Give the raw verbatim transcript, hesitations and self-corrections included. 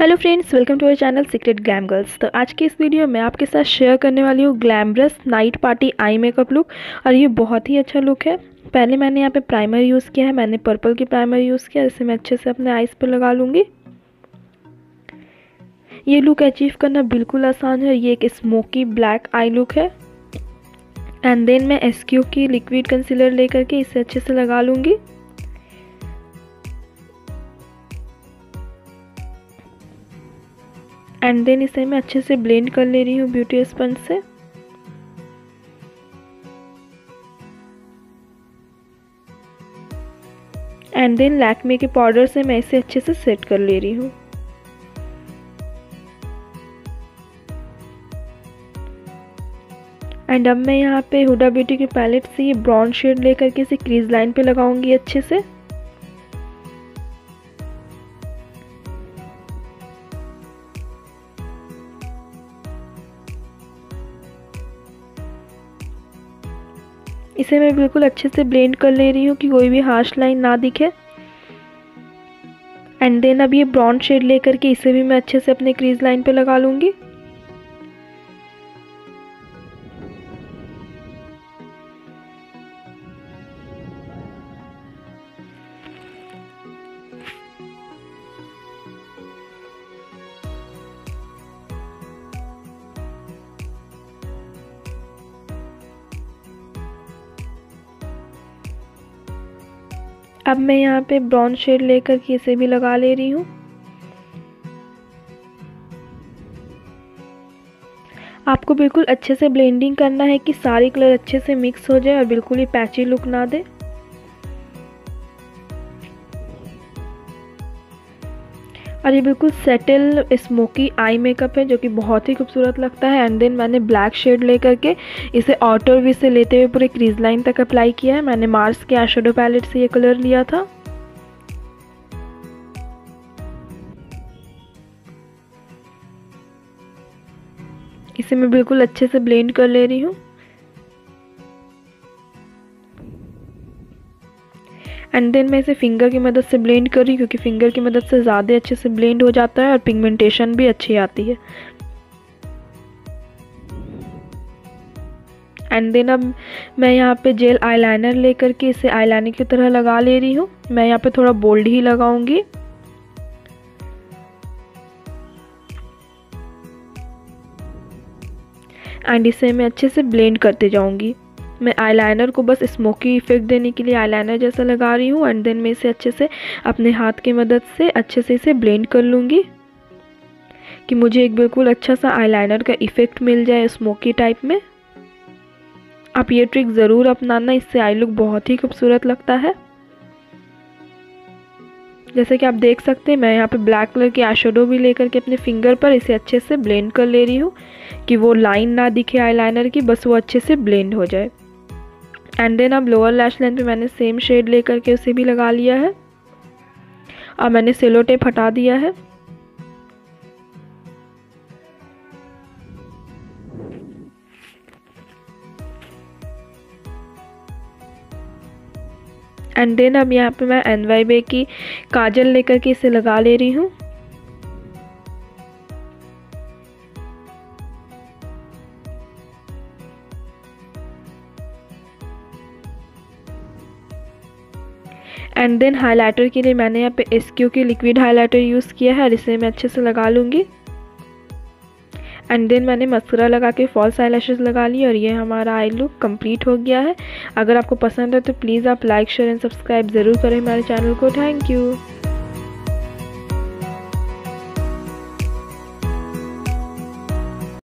Hello friends, welcome to our channel secret glam girls. तो आज की इस वीडियो में आपके साथ शेयर करने वाली हूँ glamorous night party eye makeup look. और ये बहुत ही अच्छा लुक है। पहले मैंने यहाँ पे प्राइमर यूज़ किया है, मैंने पर्पल की प्राइमर यूज़ किया, इसे मैं अच्छे से अपने आईज पर लगा लूँगी। ये लुक अचीव करना बिल्कुल आसान है। ये एक स्मोकी ब्लैक आई लुक है। एंड देन मैं एस क्यू की लिक्विड कंसीलर लेकर के इसे अच्छे से लगा लूँगी। एंड देन इसे मैं अच्छे से ब्लेंड कर ले रही हूँ ब्यूटी स्पंज से। एंड देन लैक्मे के पाउडर से मैं इसे अच्छे से सेट कर ले रही हूँ। एंड अब मैं यहाँ पे हुडा ब्यूटी के पैलेट से ये ब्राउन शेड लेकर के इसे क्रीज लाइन पे लगाऊंगी अच्छे से। इसे मैं बिल्कुल अच्छे से ब्लेंड कर ले रही हूँ कि कोई भी हार्श लाइन ना दिखे। एंड देन अब ये ब्राउन शेड लेकर के इसे भी मैं अच्छे से अपने क्रीज लाइन पे लगा लूँगी। अब मैं यहाँ पे ब्राउन शेड लेकर के इसे भी लगा ले रही हूँ। आपको बिल्कुल अच्छे से ब्लेंडिंग करना है कि सारे कलर अच्छे से मिक्स हो जाए और बिल्कुल ही पैची लुक ना दे। और ये बिल्कुल सेटल स्मोकी आई मेकअप है जो कि बहुत ही खूबसूरत लगता है। एंड देन मैंने ब्लैक शेड लेकर के इसे आउटर वी से लेते हुए पूरे क्रीज लाइन तक अप्लाई किया है। मैंने मार्स के आई शैडो पैलेट से ये कलर लिया था। इसे मैं बिल्कुल अच्छे से ब्लेंड कर ले रही हूँ। एंड देन मैं इसे फिंगर की मदद से ब्लेंड कर रही हूँ क्योंकि फिंगर की मदद से ज़्यादा अच्छे से ब्लेंड हो जाता है और पिगमेंटेशन भी अच्छी आती है। एंड देन अब मैं यहाँ पे जेल आईलाइनर लेकर के इसे आईलाइनर की तरह लगा ले रही हूँ। मैं यहाँ पे थोड़ा बोल्ड ही लगाऊंगी। एंड इसे मैं अच्छे से ब्लेंड करते जाऊंगी। मैं आईलाइनर को बस स्मोकी इफेक्ट देने के लिए आईलाइनर जैसा लगा रही हूँ। एंड देन मैं इसे अच्छे से अपने हाथ की मदद से अच्छे से इसे ब्लेंड कर लूँगी कि मुझे एक बिल्कुल अच्छा सा आईलाइनर का इफेक्ट मिल जाए स्मोकी टाइप में। आप ये ट्रिक ज़रूर अपनाना, इससे आई लुक बहुत ही खूबसूरत लगता है। जैसे कि आप देख सकते हैं मैं यहाँ पे ब्लैक कलर की आई शैडो भी लेकर के अपने फिंगर पर इसे अच्छे से ब्लेंड कर ले रही हूँ कि वो लाइन ना दिखे आईलाइनर की, बस वो अच्छे से ब्लेंड हो जाए। एंड देन अब लोअर लैश लाइन पे मैंने सेम शेड लेकर के उसे भी लगा लिया है और मैंने सेलो टेप हटा दिया है। एंड देन अब यहाँ पे मैं एन वाई बे की काजल लेकर के इसे लगा ले रही हूँ। एंड देन हाइलाइटर के लिए मैंने यहाँ पे एस क्यू की लिक्विड हाइलाइटर यूज़ किया है और इसे मैं अच्छे से लगा लूँगी। एंड देन मैंने मस्करा लगा के फॉल्स आईलैशेस लगा ली और ये हमारा आई लुक कंप्लीट हो गया है। अगर आपको पसंद है तो प्लीज़ आप लाइक शेयर एंड सब्सक्राइब ज़रूर करें हमारे चैनल को। Thank you.